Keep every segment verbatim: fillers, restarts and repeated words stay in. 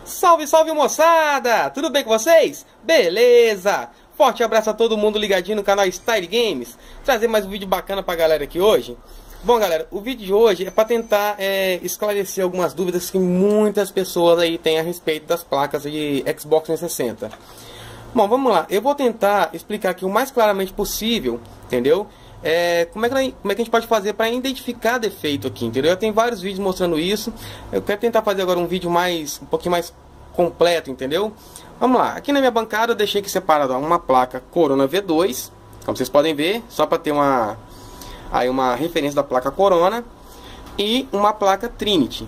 Salve, salve moçada! Tudo bem com vocês? Beleza! Forte abraço a todo mundo ligadinho no canal Style Games. Trazer mais um vídeo bacana pra galera aqui hoje. Bom galera, o vídeo de hoje é para tentar é, esclarecer algumas dúvidas que muitas pessoas aí têm a respeito das placas de Xbox trezentos e sessenta. Bom, vamos lá, eu vou tentar explicar aqui o mais claramente possível, entendeu? É, como, é que, como é que a gente pode fazer para identificar defeito aqui, entendeu? Eu tenho vários vídeos mostrando isso. Eu quero tentar fazer agora um vídeo mais, um pouquinho mais completo, entendeu? Vamos lá, aqui na minha bancada eu deixei aqui separado ó, uma placa Corona V dois, como vocês podem ver, só para ter uma, aí uma referência da placa Corona, e uma placa Trinity.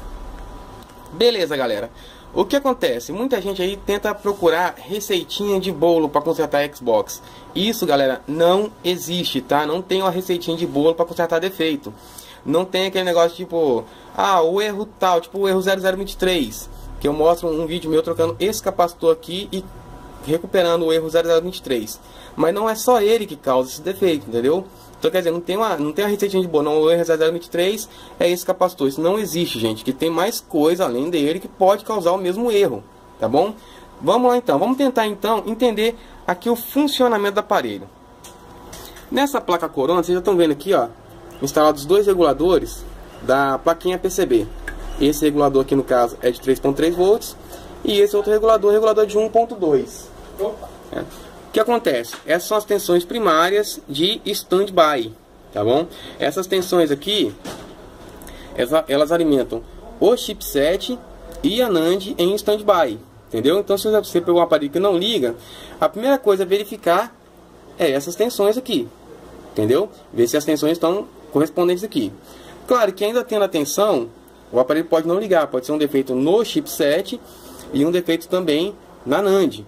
Beleza, galera. O que acontece? Muita gente aí tenta procurar receitinha de bolo para consertar Xbox. Isso, galera, não existe, tá? Não tem uma receitinha de bolo para consertar defeito. Não tem aquele negócio tipo, ah, o erro tal, tipo o erro zero zero vinte e três, que eu mostro um vídeo meu trocando esse capacitor aqui e recuperando o erro zero zero vinte e três. Mas não é só ele que causa esse defeito, entendeu? Então, quer dizer, não tem uma, não tem uma receitinha de bolo, não, o erro zero zero vinte e três é esse capacitor. Isso não existe, gente, que tem mais coisa além dele que pode causar o mesmo erro, tá bom? Vamos lá então, vamos tentar então entender aqui o funcionamento do aparelho. Nessa placa Corona, vocês já estão vendo aqui, ó, instalados dois reguladores da plaquinha P C B. Esse regulador aqui no caso é de três ponto três volts e esse outro regulador, regulador de um ponto dois. É. O que acontece? Essas são as tensões primárias de standby, tá bom? Essas tensões aqui, elas, elas alimentam o chipset e a NAND em standby, entendeu? Então, se você pegou um aparelho que não liga, a primeira coisa a verificar é essas tensões aqui, entendeu? Ver se as tensões estão correspondentes aqui. Claro que ainda tendo a tensão, o aparelho pode não ligar, pode ser um defeito no chipset e um defeito também na NAND.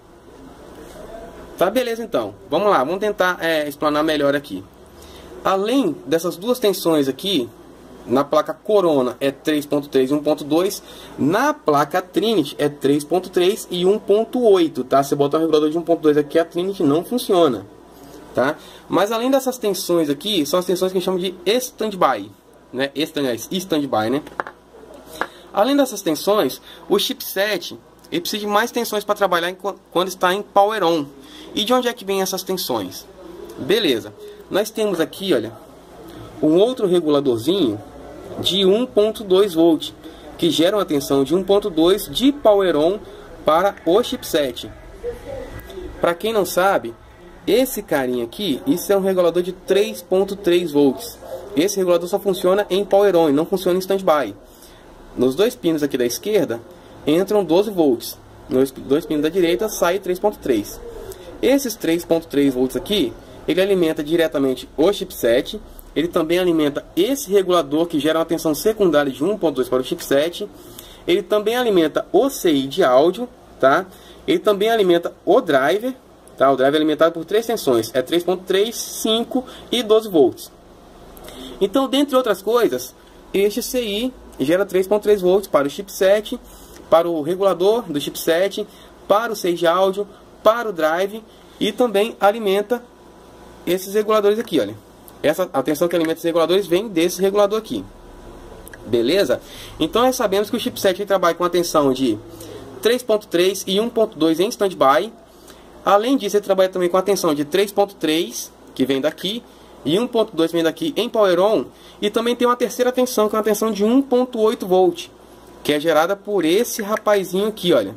Tá, beleza então. Vamos lá, vamos tentar é, explanar melhor aqui. Além dessas duas tensões aqui, na placa Corona é três ponto três e um ponto dois, na placa Trinity é três ponto três e um ponto oito, tá? Se botar o regulador de um ponto dois aqui, a Trinity não funciona, tá? Mas além dessas tensões aqui, são as tensões que a gente chama de standby, né? Standby, né? Além dessas tensões, o chipset ele precisa de mais tensões para trabalhar quando está em Power On. E de onde é que vem essas tensões? Beleza, nós temos aqui, olha, um outro reguladorzinho de um ponto dois volts, que gera uma tensão de um ponto dois de Power On para o chipset. Para quem não sabe, esse carinha aqui, isso é um regulador de três ponto três volts. Esse regulador só funciona em Power On e não funciona em Standby. Nos dois pinos aqui da esquerda entram doze volts, nos dois pinos da direita sai três ponto três. Esses três ponto três volts aqui, ele alimenta diretamente o chipset, ele também alimenta esse regulador que gera uma tensão secundária de um ponto dois para o chipset, ele também alimenta o C I de áudio, tá? Ele também alimenta o driver, tá? O driver é alimentado por três tensões, é três ponto três, cinco e doze volts. Então, dentre outras coisas, este C I gera três ponto três volts para o chipset, para o regulador do chipset, para o C I de áudio, para o drive e também alimenta esses reguladores aqui, olha. Essa a tensão que alimenta esses reguladores vem desse regulador aqui. Beleza? Então nós sabemos que o chipset ele trabalha com a tensão de três ponto três e um ponto dois em standby. Além disso, ele trabalha também com a tensão de três ponto três, que vem daqui, e um ponto dois vem daqui em Power On, e também tem uma terceira tensão, que é uma tensão de um ponto oito volts, que é gerada por esse rapazinho aqui, olha.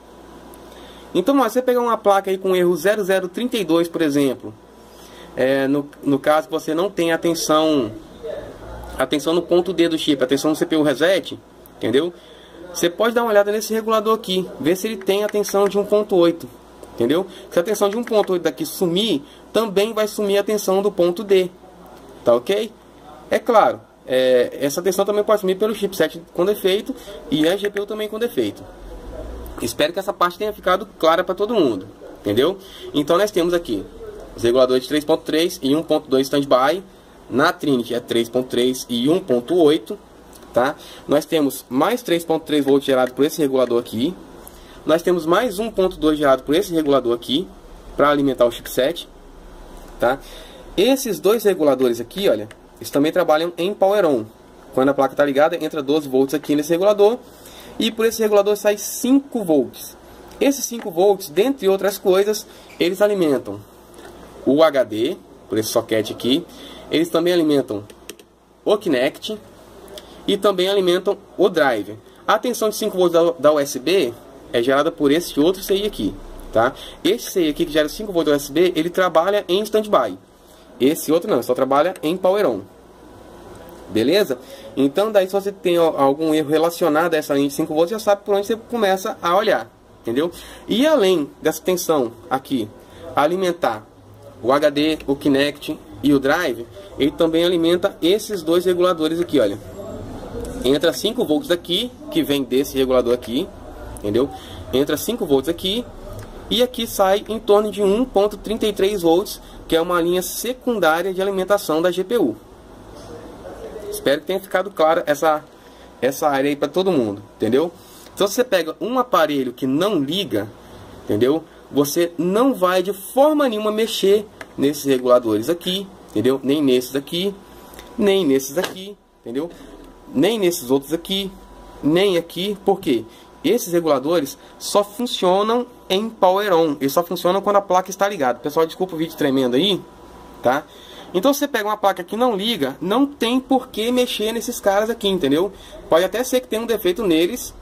Então, se você pegar uma placa aí com erro zero zero trinta e dois, por exemplo, é, no, no caso que você não tem a tensão, a tensão no ponto D do chip, a tensão no C P U reset, entendeu? Você pode dar uma olhada nesse regulador aqui, ver se ele tem a tensão de um ponto oito, entendeu? Se a tensão de um ponto oito daqui sumir, também vai sumir a tensão do ponto D, tá ok? É claro, é, essa tensão também pode sumir pelo chipset com defeito e a G P U também com defeito. Espero que essa parte tenha ficado clara para todo mundo, entendeu? Então nós temos aqui os reguladores de três ponto três e um ponto dois standby. Na Trinity é três ponto três e um ponto oito, tá? Nós temos mais três ponto três volts gerado por esse regulador aqui. Nós temos mais um ponto dois gerado por esse regulador aqui para alimentar o chipset, tá? Esses dois reguladores aqui, olha, eles também trabalham em Power On. Quando a placa está ligada, entra doze volts aqui nesse regulador. e por esse regulador sai cinco volts. Esses cinco volts, dentre outras coisas, eles alimentam o H D, por esse soquete aqui. Eles também alimentam o Kinect e também alimentam o drive. A tensão de cinco volts da, da U S B é gerada por esse outro C I aqui, tá? Esse C I aqui que gera cinco volts da U S B, ele trabalha em standby. Esse outro não, só trabalha em power on. Beleza? Então daí se você tem algum erro relacionado a essa linha de cinco volts, já sabe por onde você começa a olhar, entendeu? E além dessa tensão aqui alimentar o H D, o Kinect e o drive, ele também alimenta esses dois reguladores aqui, olha. Entra cinco volts aqui, que vem desse regulador aqui, entendeu? Entra cinco volts aqui, e aqui sai em torno de um ponto trinta e três volts, que é uma linha secundária de alimentação da G P U. Espero que tenha ficado clara essa, essa área aí para todo mundo, entendeu? Então se você pega um aparelho que não liga, entendeu? Você não vai de forma nenhuma mexer nesses reguladores aqui, entendeu? Nem nesses aqui, nem nesses aqui, entendeu? Nem nesses outros aqui, nem aqui, porque esses reguladores só funcionam em power on, eles só funcionam quando a placa está ligada. Pessoal, desculpa o vídeo tremendo aí, tá? Então você pega uma placa que não liga, não tem por que mexer nesses caras aqui, entendeu? Pode até ser que tenha um defeito neles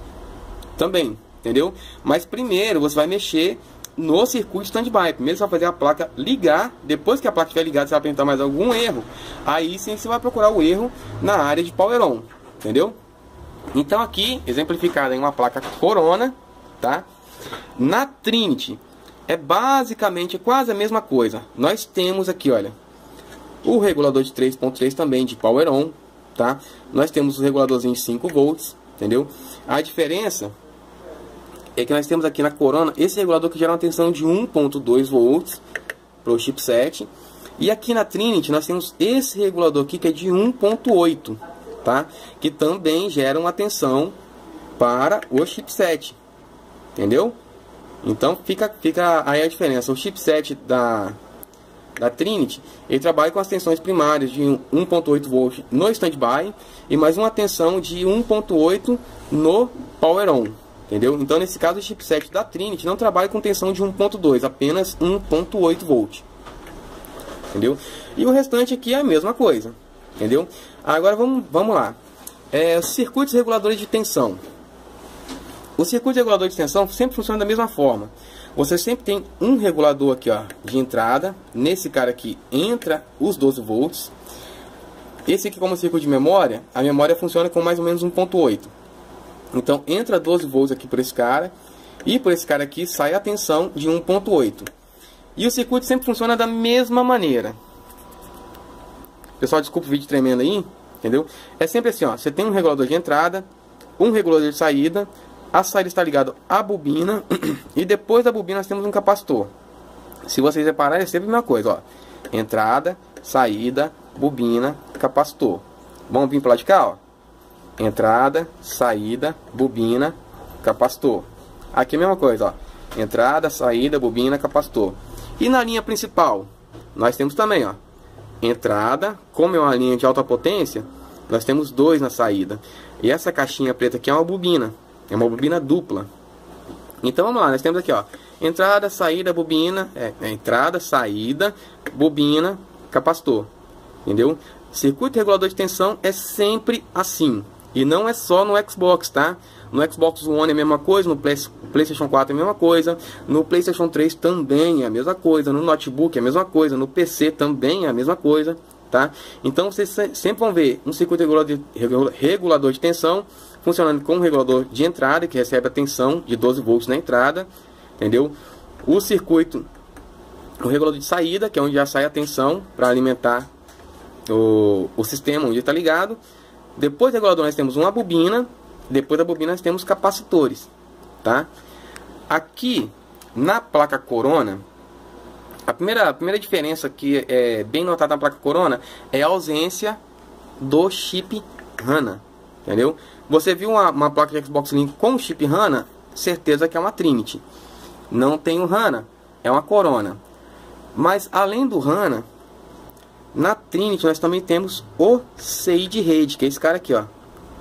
também, entendeu? Mas primeiro você vai mexer no circuito standby. Primeiro você vai fazer a placa ligar. Depois que a placa estiver ligada, você vai apresentar mais algum erro. Aí sim você vai procurar o erro na área de power on, entendeu? Então aqui, exemplificado em uma placa Corona, tá? Na Trinity é basicamente quase a mesma coisa. Nós temos aqui, olha, o regulador de três ponto três também de power on, tá? Nós temos o reguladorzinho de cinco volts, entendeu? A diferença é que nós temos aqui na Corona esse regulador que gera uma tensão de um ponto dois volts para o chipset. E aqui na Trinity nós temos esse regulador aqui que é de um ponto oito, tá? Que também gera uma tensão para o chipset, entendeu? Então fica, fica aí a diferença. O chipset da, da Trinity, ele trabalha com as tensões primárias de um ponto oito volts no standby e mais uma tensão de um ponto oito no power on. Entendeu? Então nesse caso o chipset da Trinity não trabalha com tensão de um ponto dois, apenas um ponto oito volts. Entendeu? E o restante aqui é a mesma coisa. Entendeu? Agora vamos, vamos lá. É, circuitos reguladores de tensão. O circuito regulador de tensão sempre funciona da mesma forma. Você sempre tem um regulador aqui, ó, de entrada. Nesse cara aqui entra os doze volts. Esse aqui, como circuito de memória, a memória funciona com mais ou menos um ponto oito. Então entra doze volts aqui por esse cara, e por esse cara aqui sai a tensão de um ponto oito. E o circuito sempre funciona da mesma maneira. Pessoal, desculpa o vídeo tremendo aí, entendeu? É sempre assim, ó, você tem um regulador de entrada, um regulador de saída, a saída está ligada à bobina, e depois da bobina nós temos um capacitor. Se vocês repararem, é sempre a mesma coisa, ó. Entrada, saída, bobina, capacitor. Vamos vir para lá de cá, ó. Entrada, saída, bobina, capacitor. Aqui é a mesma coisa, ó. Entrada, saída, bobina, capacitor. E na linha principal, nós temos também, ó. Entrada, como é uma linha de alta potência, nós temos dois na saída. E essa caixinha preta aqui é uma bobina. É uma bobina dupla. Então vamos lá, nós temos aqui, ó. Entrada, saída, bobina. É, é entrada, saída, bobina, capacitor. Entendeu? Circuito regulador de tensão é sempre assim. E não é só no Xbox, tá? No Xbox One é a mesma coisa, no Play, PlayStation quatro é a mesma coisa, no PlayStation três também é a mesma coisa, no notebook é a mesma coisa, no P C também é a mesma coisa, tá? Então vocês sempre vão ver um circuito regulador de, regulador de tensão funcionando com um regulador de entrada, que recebe a tensão de doze volts na entrada, entendeu? O circuito, o regulador de saída, que é onde já sai a tensão para alimentar o, o sistema onde está ligado. Depois do regulador nós temos uma bobina. Depois da bobina nós temos capacitores, tá? Aqui na placa Corona, a primeira, a primeira diferença que é bem notada na placa Corona é a ausência do chip HANA, entendeu? Você viu uma, uma placa de Xbox Link com chip HANA, certeza que é uma Trinity. Não tem o HANA, é uma Corona. Mas além do HANA, na Trinity nós também temos o C I de rede, que é esse cara aqui, ó.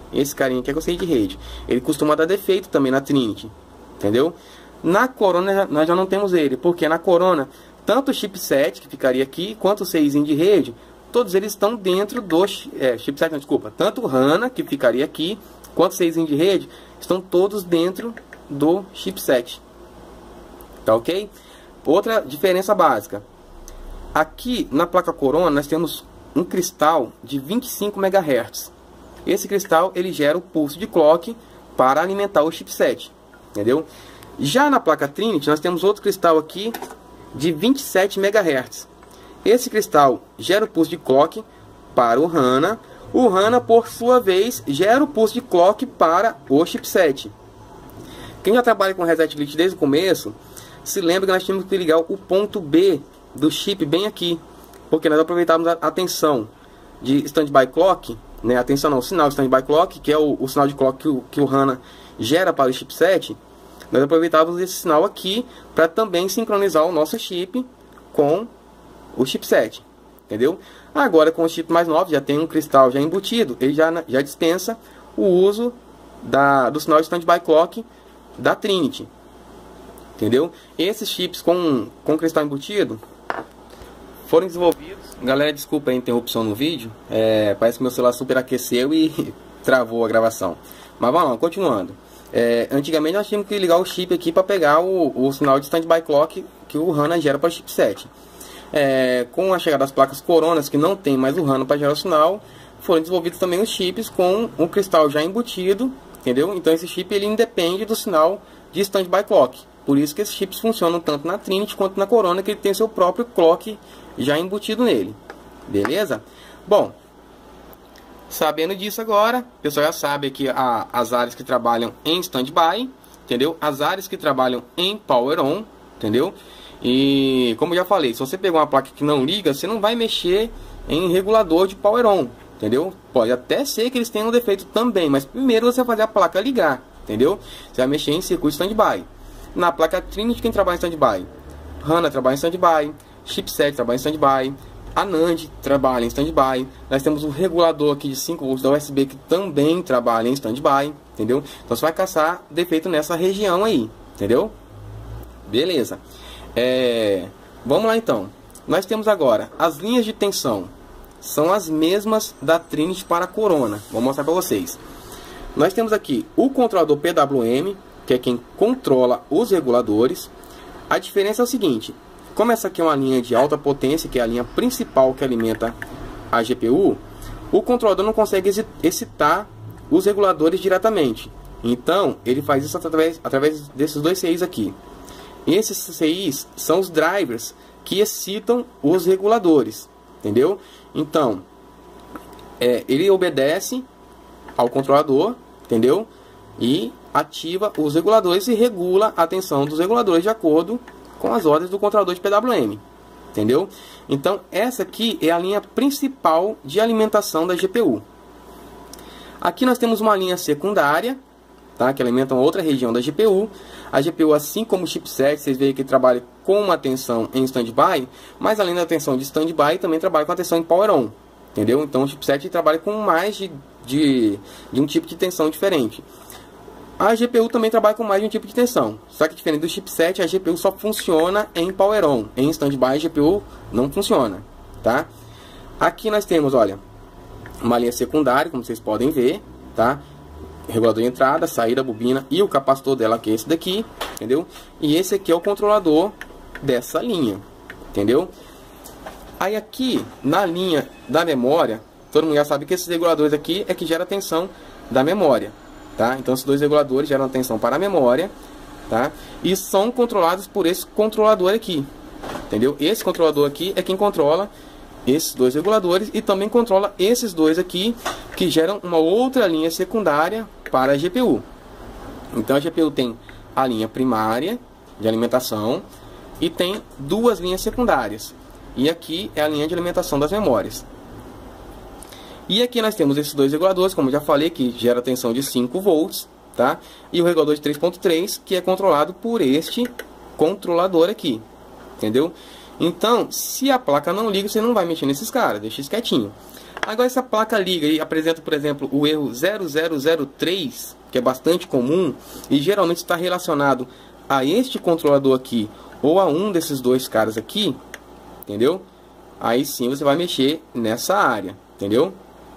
esse carinha aqui é conceito de rede. Ele costuma dar defeito também na Trinity, entendeu? Na Corona nós já não temos ele, porque na Corona, tanto o chipset, que ficaria aqui, quanto o seisinho de rede, todos eles estão dentro do é, chipset, não, desculpa, tanto o HANA, que ficaria aqui, quanto o seisinho de rede, estão todos dentro do chipset. Tá ok? Outra diferença básica. Aqui na placa Corona nós temos um cristal de vinte e cinco megahertz. Esse cristal ele gera o pulso de clock para alimentar o chipset, entendeu? Já na placa Trinity nós temos outro cristal aqui de vinte e sete megahertz. Esse cristal gera o pulso de clock para o HANA. O HANA, por sua vez, gera o pulso de clock para o chipset. Quem já trabalha com reset glitch desde o começo, se lembra que nós tínhamos que ligar o ponto B do chip bem aqui, porque nós aproveitávamos a atenção de standby clock, né? Atenção não, o sinal de standby clock, que é o, o sinal de clock que o, que o HANA gera para o chipset. Nós aproveitávamos esse sinal aqui para também sincronizar o nosso chip com o chipset, entendeu? Agora com o chip mais novo, já tem um cristal já embutido, ele já, já dispensa o uso da, do sinal de standby clock da Trinity, entendeu? Esses chips com, com cristal embutido foram desenvolvidos... Galera, desculpa a interrupção no vídeo, é, parece que meu celular superaqueceu e travou a gravação. Mas vamos lá, continuando. É, antigamente nós tínhamos que ligar o chip aqui para pegar o, o sinal de standby clock que o HANA gera para o chipset. É, com a chegada das placas Coronas, que não tem mais o HANA para gerar o sinal, foram desenvolvidos também os chips com um cristal já embutido, entendeu? Então esse chip ele independe do sinal de standby clock. Por isso que esses chips funcionam tanto na Trinity quanto na Corona, que ele tem seu próprio clock já embutido nele. Beleza? Bom, sabendo disso agora, o pessoal já sabe aqui a, as áreas que trabalham em standby, entendeu? As áreas que trabalham em power on, entendeu? E como eu já falei, se você pegar uma placa que não liga, você não vai mexer em regulador de power on, entendeu? Pode até ser que eles tenham defeito também, mas primeiro você vai fazer a placa ligar, entendeu? Você vai mexer em circuito standby. Na placa Trinity, quem trabalha em standby? HANA trabalha em standby, chipset trabalha em standby, a NAND trabalha em standby. Nós temos o regulador aqui de cinco volts da U S B que também trabalha em standby, entendeu? Então você vai caçar defeito nessa região aí, entendeu? Beleza. É... Vamos lá então. Nós temos agora as linhas de tensão. São as mesmas da Trinity para a Corona. Vou mostrar para vocês. Nós temos aqui o controlador P W M, que é quem controla os reguladores. A diferença é o seguinte: como essa aqui é uma linha de alta potência, que é a linha principal que alimenta a G P U, o controlador não consegue excitar os reguladores diretamente. Então, ele faz isso através, através desses dois C Is aqui. Esses C Is são os drivers que excitam os reguladores, entendeu? Então, é, ele obedece ao controlador, entendeu? E ativa os reguladores e regula a tensão dos reguladores de acordo com as ordens do controlador de P W M, entendeu? Então essa aqui é a linha principal de alimentação da G P U. Aqui nós temos uma linha secundária, tá? Que alimenta uma outra região da G P U. A G P U, assim como o chipset, vocês veem que trabalha com uma tensão em standby, mas além da tensão de standby, também trabalha com a tensão em power on, entendeu? Então o chipset trabalha com mais de, de, de um tipo de tensão diferente. A G P U também trabalha com mais de um tipo de tensão. Só que diferente do chipset, a G P U só funciona em power on. Em standby a G P U não funciona, tá? Aqui nós temos, olha, uma linha secundária, como vocês podem ver, tá? Regulador de entrada, saída, bobina e o capacitor dela, que é esse daqui, entendeu? E esse aqui é o controlador dessa linha, entendeu? Aí aqui, na linha da memória, todo mundo já sabe que esses reguladores aqui é que gera a tensão da memória. Tá? Então esses dois reguladores geram tensão para a memória, tá? E são controlados por esse controlador aqui, entendeu? Esse controlador aqui é quem controla esses dois reguladores e também controla esses dois aqui, que geram uma outra linha secundária para a G P U. Então a G P U tem a linha primária de alimentação e tem duas linhas secundárias. E aqui é a linha de alimentação das memórias. E aqui nós temos esses dois reguladores, como eu já falei, que gera tensão de cinco volts, tá? E o regulador de três ponto três, que é controlado por este controlador aqui, entendeu? Então, se a placa não liga, você não vai mexer nesses caras, deixa isso quietinho. Agora, se a placa liga e apresenta, por exemplo, o erro zero zero zero três, que é bastante comum, e geralmente está relacionado a este controlador aqui, ou a um desses dois caras aqui, entendeu? Aí sim você vai mexer nessa área, entendeu?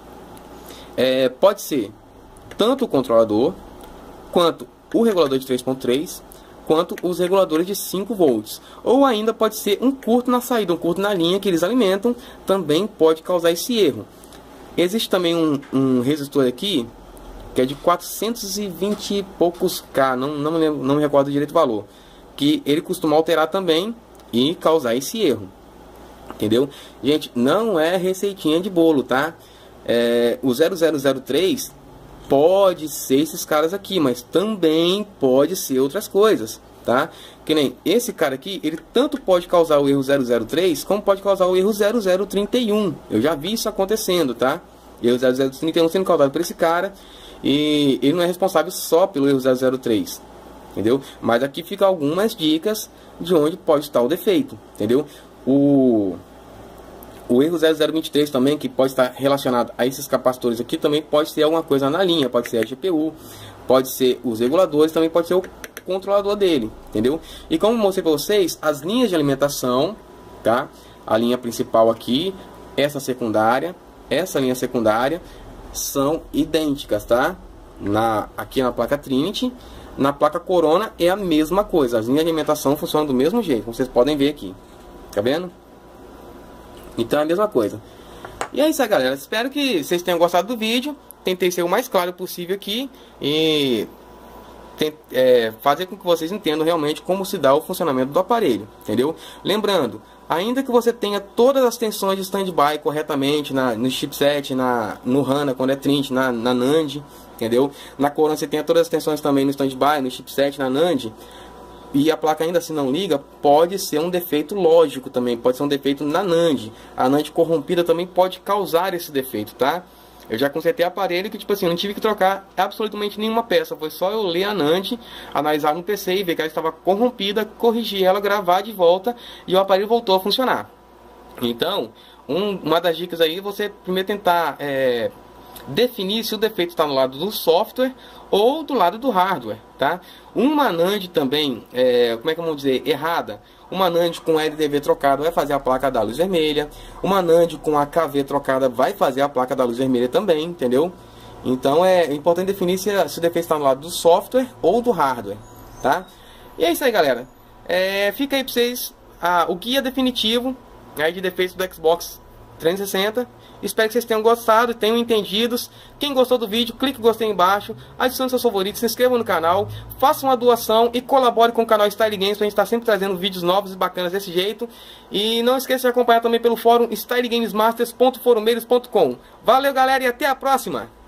É, pode ser tanto o controlador, quanto o regulador de três ponto três, quanto os reguladores de cinco volts. Ou ainda pode ser um curto na saída, um curto na linha que eles alimentam, também pode causar esse erro. Existe também um, um resistor aqui, que é de quatrocentos e vinte e poucos K, não, não, me lembro, não me recordo direito o valor, que ele costuma alterar também e causar esse erro. Entendeu? Gente, não é receitinha de bolo, tá? É, o zero zero zero três pode ser esses caras aqui, mas também pode ser outras coisas, tá? Que nem esse cara aqui, ele tanto pode causar o erro zero zero três, como pode causar o erro zero zero trinta e um. Eu já vi isso acontecendo, tá? Erro zero zero trinta e um sendo causado por esse cara, e ele não é responsável só pelo erro zero zero três, entendeu? Mas aqui fica algumas dicas de onde pode estar o defeito, entendeu? O... O erro zero zero vinte e três também, que pode estar relacionado a esses capacitores aqui, também pode ser alguma coisa na linha, pode ser a G P U, pode ser os reguladores, também pode ser o controlador dele, entendeu? E como eu mostrei para vocês, as linhas de alimentação, tá? A linha principal aqui, essa secundária, essa linha secundária, são idênticas, tá? Na, aqui na placa Trinity, na placa Corona é a mesma coisa, as linhas de alimentação funcionam do mesmo jeito, como vocês podem ver aqui, tá vendo? Então é a mesma coisa. E é isso aí, galera. Espero que vocês tenham gostado do vídeo. Tentei ser o mais claro possível aqui. E tem, é, fazer com que vocês entendam realmente como se dá o funcionamento do aparelho. Entendeu? Lembrando, ainda que você tenha todas as tensões de stand-by corretamente na, no chipset, na, no HANA, quando é Trinity, na, na NAND. Entendeu? Na Corona você tenha todas as tensões também no stand-by, no chipset, na NAND. E a placa ainda assim não liga, pode ser um defeito lógico também, pode ser um defeito na NAND. A NAND corrompida também pode causar esse defeito, tá? Eu já consertei aparelho que, tipo assim, não tive que trocar absolutamente nenhuma peça. Foi só eu ler a NAND, analisar no P C e ver que ela estava corrompida, corrigir ela, gravar de volta e o aparelho voltou a funcionar. Então, um, uma das dicas aí é você primeiro tentar é, definir se o defeito está no lado do software ou do lado do hardware, tá? Uma NAND também, é, como é que vamos dizer, errada, uma NAND com L D V trocada vai fazer a placa da luz vermelha, uma NAND com A K V trocada vai fazer a placa da luz vermelha também, entendeu? Então é importante definir se, se o defeito está no lado do software ou do hardware, tá? E é isso aí, galera. É, fica aí para vocês ah, o guia definitivo aí de defeitos do Xbox trezentos e sessenta. Espero que vocês tenham gostado, tenham entendido. Quem gostou do vídeo, clique em gostei embaixo, adicione seus favoritos, se inscreva no canal, faça uma doação e colabore com o canal Style Games para a gente estar sempre trazendo vídeos novos e bacanas desse jeito. E não esqueça de acompanhar também pelo fórum style games masters ponto forumeiros ponto com. Valeu, galera, e até a próxima!